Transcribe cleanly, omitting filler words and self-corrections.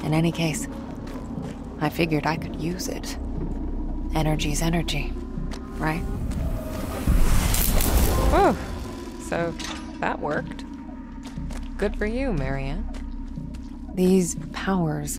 In any case, I figured I could use it. Energy's energy, right? Oh, so that worked. Good for you, Marianne. These powers